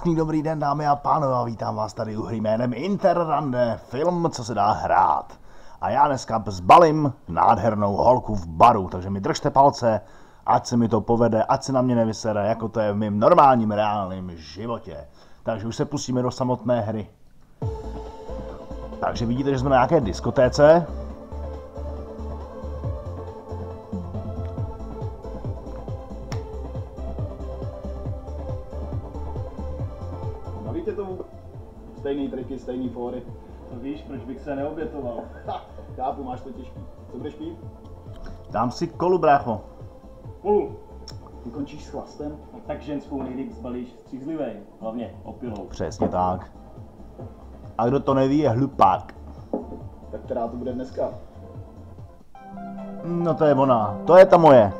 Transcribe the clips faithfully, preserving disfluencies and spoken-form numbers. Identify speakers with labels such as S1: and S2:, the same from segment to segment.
S1: Krásný dobrý den, dámy a pánové, a vítám vás tady u hry jménem Interrande, film, co se dá hrát. A já dneska zbalím nádhernou holku v baru, takže mi držte palce, ať se mi to povede, ať se na mě nevysere, jako to je v mém normálním, reálném životě. Takže už se pustíme do samotné hry. Takže vidíte, že jsme na nějaké diskotéce.
S2: Bavíte tomu? Stejný triky, stejný fóry.
S3: No víš, proč bych se neobětoval?
S2: Ha, chápu, máš to těžký. Co budeš pít?
S1: Dám si kolu, brácho.
S3: Půl.
S2: Ty končíš s chlastem?
S3: No tak ženskou nejlíp zbalíš střízlivej, hlavně opilou.
S1: Přesně tak. A kdo to neví, je hlupák.
S2: Tak která to bude dneska?
S1: No to je ona, to je ta moje.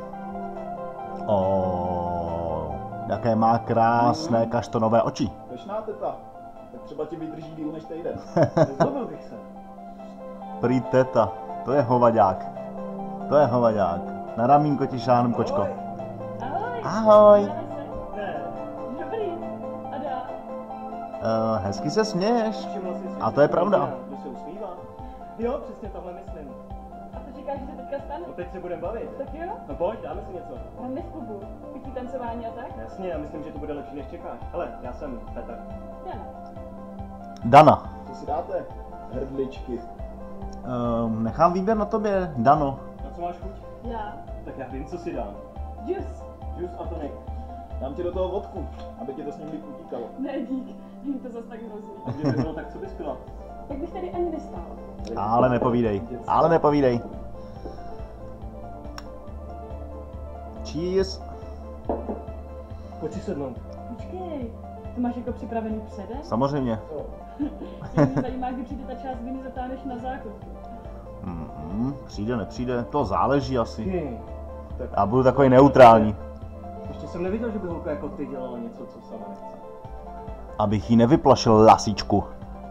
S1: O, jaké má krásné kaštonové oči.
S2: Pešná teta. Tak třeba ti vydrží díl než týden.
S3: Nezlobil bych se.
S1: Prý teta, to je hovadák. To je hovadák. Na ramínko ti šáhnu, kočko.
S4: Ahoj.
S1: Ahoj.
S3: Ne,
S4: Dobrý. A dá.
S1: Uh, hezky se směješ.
S3: všiml jsi si,
S1: A to je
S3: že
S1: pravda.
S3: jediná, kdo se usmívá? Jo, přesně tohle myslím.
S4: A co čekáš, že se teďka stane?
S3: No teď se budeme bavit.
S4: Tak jo.
S3: No pojď, dáme si něco.
S4: Hrajeme v klubu. Pití tancování a tak?
S3: Jasně, já myslím, že to bude lepší, než čekáš. Hele, já jsem Petr.
S4: Já ne.
S1: Dana.
S2: Co si dáte? Hrdličky.
S1: Uh, nechám výběr na tobě, Dano.
S3: Na co máš chuť?
S4: Já.
S3: Tak já vím, co si dám.
S4: Juice.
S3: Juice a tonik.
S2: Dám ti do toho vodku, aby ti to s ním líp utíkalo.
S4: Ne, dík. Není to zas tak hrozný.
S3: A kdyby bylo, tak co bys pila?
S4: Tak bych tady ani nestál.
S1: Ale nepovídej, ale nepovídej. Cheers.
S3: Pojď si sednout.
S4: Počkej. To máš jako připravený předem?
S1: Samozřejmě.
S4: Mě zajímá, kdy přijde ta část, kdy mi zatáhneš na záchodku.
S1: Mm, přijde, nepřijde, to záleží asi.
S3: Ty. Tak
S1: Já budu takový neutrální,
S3: ještě jsem neviděl, že by holka jako ty dělala něco, co sama nechce.
S1: abych jí nevyplašil lasičku.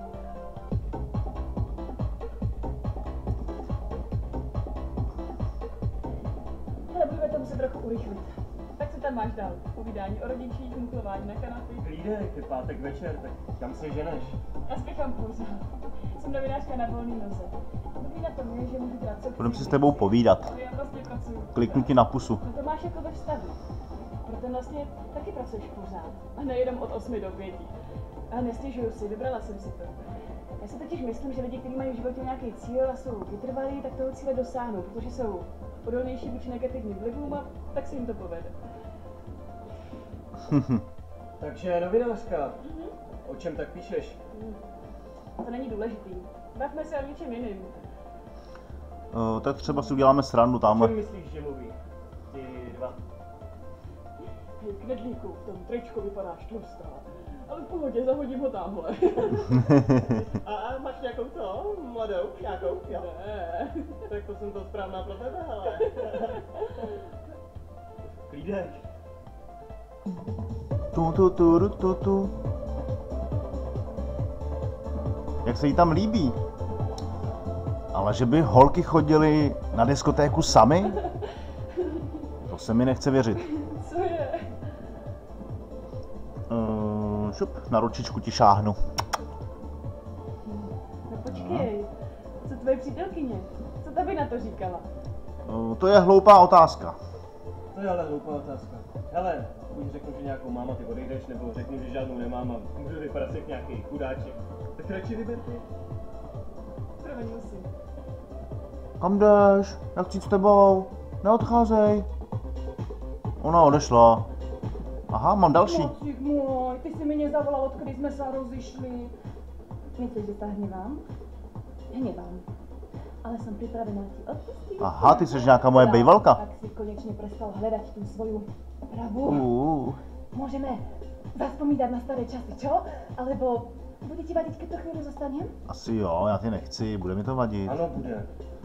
S4: Ale budeme to muset trochu urychlit. Tak co tam máš dál? Povídání o rodičích, munklování na kanapy.
S3: Klídek, je pátek večer, tak kam se ženeš?
S4: Já spěchám pořád. Jsem novinářka na volný noze. Dobrý na tom je, že můžu dělat co
S1: Budeme
S4: chci.
S1: si s tebou povídat.
S4: Já vlastně pracuju.
S1: Kliknu ti na pusu.
S4: No to máš jako ve vztahu. Proto vlastně taky pracuješ pořád. A nejenom od osmi do pěti. A nestěžuju si, vybrala jsem si to. Já si totiž myslím, že lidi, kteří mají v životě nějaký cíl a jsou vytrvalí, tak toho cíle dosáhnou, protože jsou odolnější vůči negativním vlivům a tak se jim to povede.
S3: Takže novinářka,
S4: Mhm.
S3: o čem tak píšeš?
S4: Hmm. To není důležitý. Bavme se o něčem jiným.
S1: Uh, tak třeba si uděláme srandu
S3: O
S1: tamhle.
S3: čem myslíš, že mluví? Ty dva.
S4: Hej, knedlíku, v tom tričku vypadáš tlustá. Ale v pohodě, zahodím ho tamhle.
S3: A, a máš nějakou co? Mladou? Nějakou? Jo.
S4: Ne.
S3: Tak to jsem to správná pro tebe, ale. Klídek.
S1: Tu, tu, tu, tu, tu. Jak se jí tam líbí. Ale že by holky chodily na diskotéku sami? To se mi nechce věřit.
S4: Co je?
S1: Uh, šup, na ručičku ti šáhnu.
S4: No počkej, co tvoje přítelkyně? Co ta by na to říkala?
S1: Uh, to je hloupá otázka.
S3: To je ale hloupá otázka. Hele, buď řeknu, že nějakou mám a ty odejdeš, nebo řeknu, že žádnou nemám a můžu vypadat jak nějaký chudáček. Tak radši vyber ty.
S4: Provedil si.
S1: Kam jdeš? Já chci s tebou. Neodcházej. Ona odešla. Aha, mám další.
S4: Mocík můj, ty jsi mi nezavolal, odkdy jsme se rozišli. Myslíš, že se hněvám? Hněvám. Ale jsem připravená ti odpustit.
S1: Aha, ty jsi nějaká moje bejvalka.
S4: Tak si konečně prestal hledat tu svoju pravu.
S1: Uh,
S4: Můžeme zaspomínat na staré časy, čo? Alebo bude ti vadit, keď to chvíli zostanem?
S1: asi jo, já ty nechci, bude mi to vadit.
S3: Ano, bude.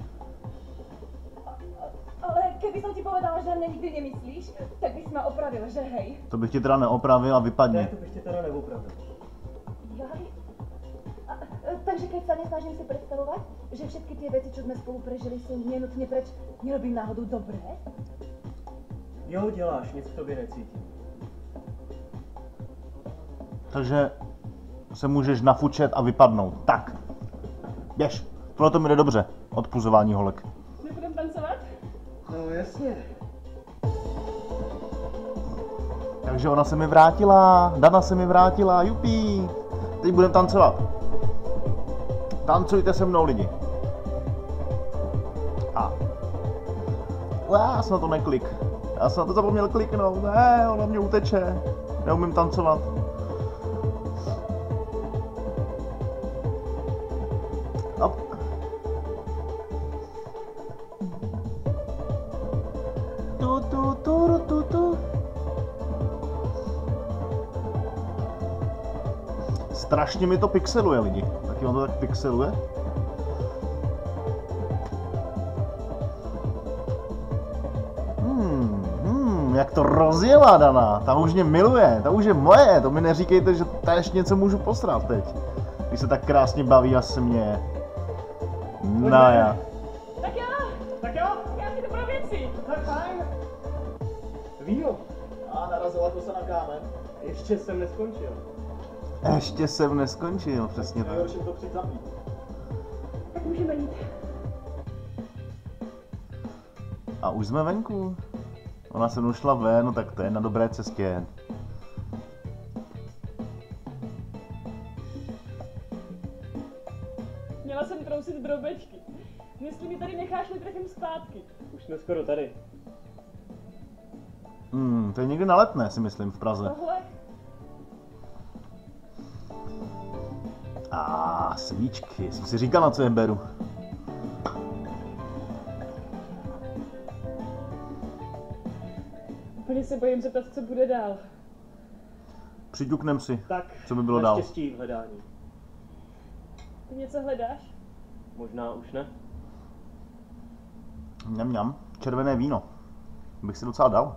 S4: Ale keby som ti povedala, že na mě nikdy nemyslíš, tak bys ma opravil, že hej?
S1: To bych ti teda neopravil a
S3: Ne,
S1: vypadni.
S3: to bych tě teda neopravil.
S4: Jaj. A, a, takže keď sa nesnažím si predstavovať, že všetky tie veci, čo sme spolu prežili, sú nenutne preč, nerobím náhodou dobré?
S3: Jo, děláš, nic v tobě necítím.
S1: Takže se můžeš nafučet a vypadnout. Tak, běž. Tohle to mi jde dobře. Odpuzování holek.
S4: Nebudem tancovat?
S3: No jasně.
S1: Takže ona se mi vrátila, Dana se mi vrátila, jupí. Teď budeme tancovat. Tancujte se mnou, lidi. A. O, já jsem na to neklik. Já jsem na to zapomněl kliknout. Ne, ona mě uteče. Neumím tancovat. Hop. Tu, tu, tu, tu, tu. Strašně mi to pixeluje, lidi. Taky on to tak pixeluje. Hmm, hmm, jak to rozjela Dana. Ta už mě miluje, ta už je moje. To mi neříkejte, že též něco můžu posrat teď. Když se tak krásně baví a směje. No já.
S4: Tak jo,
S3: Tak jo,
S4: já si to pro věci.
S3: tak fajn. Víno,
S2: A narazila to se na kámen.
S3: ještě jsem neskončil.
S1: Ještě jsem neskončil, přesně tak.
S2: Nejhorší to přijď zapít.
S4: Tak můžeme jít.
S1: A už jsme venku. Ona se mnou šla ven, no tak to je na dobré cestě.
S4: Měla jsem trousit drobečky. Jestli mi tady necháš, netrefím zpátky.
S3: Už jsme skoro tady.
S1: Hmm, to je někdy na Letné, si myslím, v Praze.
S4: Tohle?
S1: A svíčky, jsem si říkal, na co je beru.
S4: Úplně se bojím zeptat, co bude dál.
S1: Přiťuknem si,
S3: Tak,
S1: co by bylo dál.
S3: naštěstí v hledání.
S4: Ty něco hledáš?
S3: Možná už ne.
S1: Mňam, mňam, červené víno. Bych si docela dal.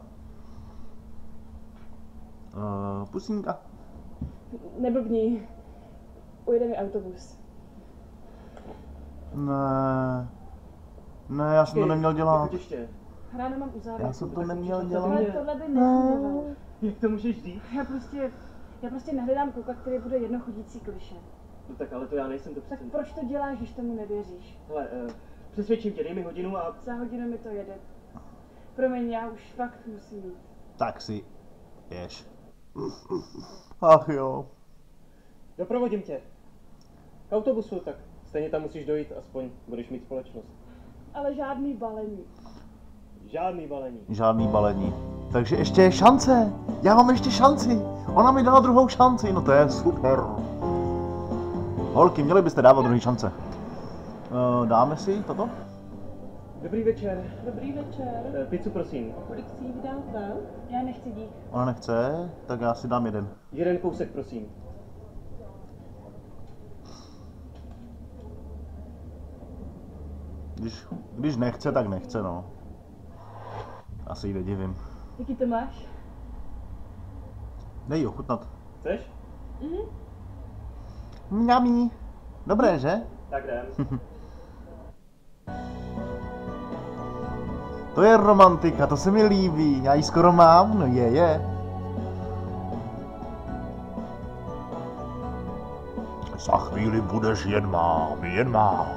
S1: Uh, pusínka.
S4: Neblbni. Ujede mi autobus.
S1: Ne. Ne, já jsem to neměl dělat.
S3: Pojď ještě.
S4: Ráno mám uzávěrku.
S1: Já jsem to
S3: tak
S1: neměl
S3: můžeš
S1: dělat.
S4: Ale tohle by nefungovalo.
S3: Jak to můžeš říct?
S4: Já prostě, já prostě nehledám kluka, který bude jednochodící kliše.
S3: No tak ale to já nejsem to
S4: Tak
S3: přesně.
S4: proč to děláš, když tomu nevěříš?
S3: Hele, uh, přesvědčím tě, dej mi hodinu a...
S4: Za hodinu mi to jede. Promiň, já už fakt musím jít.
S1: Tak si ješ. Ach jo.
S3: Doprovodím tě. K autobusu, tak stejně tam musíš dojít, aspoň budeš mít společnost.
S4: Ale žádný balení.
S3: Žádný balení.
S1: Žádný balení. Takže ještě je šance. Já mám ještě šanci. Ona mi dala druhou šanci, no to je super. Holky, měli byste dávat druhý šance. Uh, dáme si toto?
S3: Dobrý večer.
S4: Dobrý večer.
S3: Eh, Pizzu prosím.
S4: Kolik si jí dám vám? Já nechci dík.
S1: Ona nechce, tak já si dám jeden.
S3: Jeden kousek prosím.
S1: Když, když nechce, tak nechce, no. Asi jí nedivím.
S4: Jaký to máš?
S1: Dej ji ochutnat.
S3: Chceš?
S4: Mhm.
S1: Mňamí. Dobré, že?
S3: Tak jdem.
S1: To je romantika, to se mi líbí. Já ji skoro mám, no je, je. Za chvíli budeš jen mám, jen mám.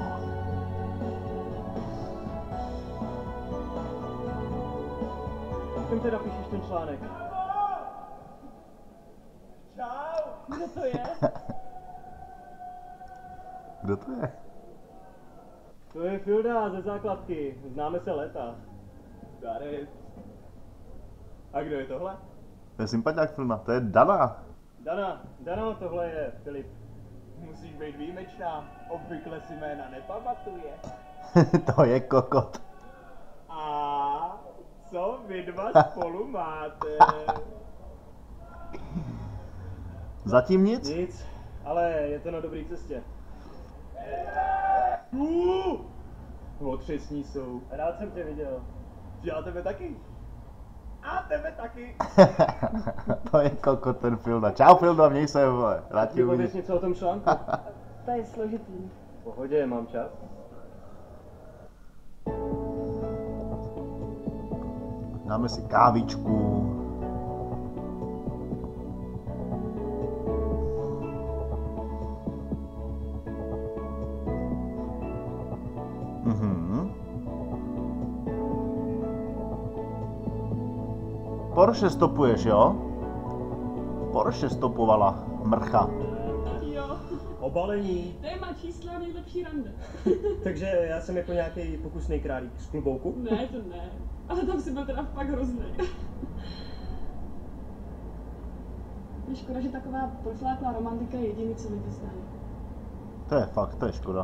S3: Čem teda píšeš ten článek?
S4: Kdo to je?
S1: Kdo to je?
S3: To je Filda ze základky. Známe se léta.
S2: Dary.
S3: A kdo je tohle?
S1: To je sympatiák filma, to je Dana.
S3: Dana. Dana, tohle je Filip.
S2: Musíš být výjimečná. Obvykle si jména nepamatuje.
S1: To je kokot.
S3: A co vy dva spolu máte?
S1: Zatím nic?
S3: Nic, ale je to na dobré cestě. Uh, otřesní jsou. Rád jsem tě viděl.
S2: Já tebe taky. A tebe taky.
S1: To je kokot ten Filda. Čau Filda, měj se, vole. Rád tě
S3: Ti pověz
S1: uvidím.
S3: něco o tom článku.
S4: To je složitý.
S3: V pohodě, mám čas.
S1: Dáme si kávičku. Mhm. Porsche stopuješ, jo? Porsche stopovala mrcha.
S4: Jo,
S3: Obalení.
S4: téma čísla nejlepší rande.
S3: Takže já jsem jako nějaký pokusný králík z klobouku.
S4: Ne, to ne. Ale tam si byl teda fakt hrozný. Je škoda, že taková profláklá romantika je jediný, co mi vyznají.
S1: To je fakt, to je škoda.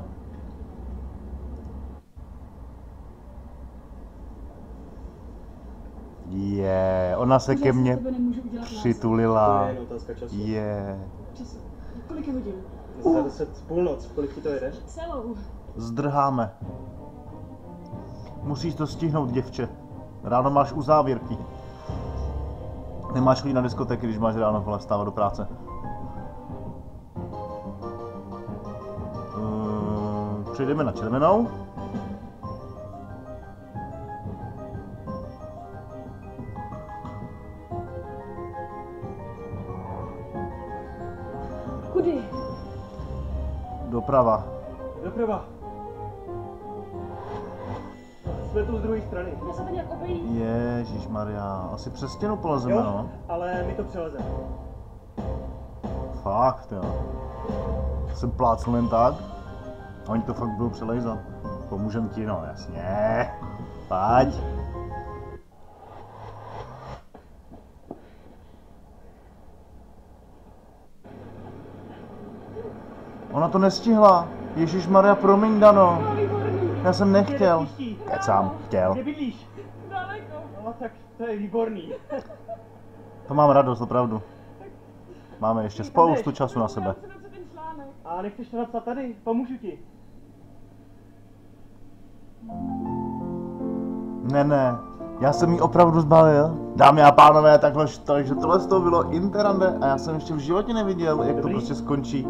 S1: Je, ona se ke mně přitulila.
S3: To je jen otázka času.
S1: Je.
S4: Času. Kolik je hodin?
S3: Za deset půlnoc, kolik ti to jede?
S4: Celou.
S1: Zdrháme. Musíš to stihnout, děvče. Ráno máš uzávěrky. Nemáš chodit na diskotéky, když máš ráno vole vstávat do práce. Uh, přejdeme na červenou.
S4: Kudy?
S1: Doprava.
S3: Doprava. Jsme tu z druhé strany.
S4: Kde se to nějak obejít?
S1: Ježišmarja, asi přes stěnu polezeme,
S3: Jo,
S1: no.
S3: ale my to přelezeme.
S1: Fakt, jo. Jsem plácnul jen tak. Oni to fakt budou přelejzat. Pomůžem ti, no, jasně. Pojď. Ona to nestihla. Ježišmarja, promiň, Dano.
S4: No, výborný.
S1: Já jsem nechtěl.
S3: Příští.
S1: Kecám, chtěl.
S3: Kde bydlíš?
S4: Daleko.
S3: No tak to je výborný.
S1: To mám radost, opravdu. Máme ještě spoustu času na sebe.
S4: Já musím napsat ten článek.
S3: A nechceš to napsat tady? Pomůžu ti.
S1: Ne, ne, já jsem jí opravdu zbalil. Dámy a pánové, takhle, takže tohle z toho bylo Interrande a já jsem ještě v životě neviděl, jak to
S3: Dobrý.
S1: prostě skončí.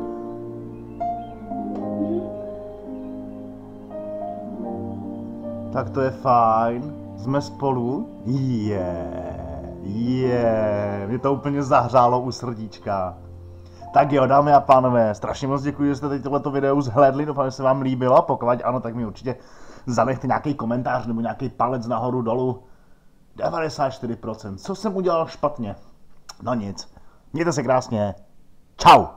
S1: Tak to je fajn, jsme spolu. Je, je, mě to úplně zahřálo u srdíčka. Tak jo, dámy a pánové, strašně moc děkuji, že jste teď tohleto video zhlédli, doufám, že se vám líbilo, pokud ano, tak mi určitě zanechte nějaký komentář nebo nějaký palec nahoru dolů. devadesát čtyři procent, co jsem udělal špatně? No nic, mějte se krásně, čau!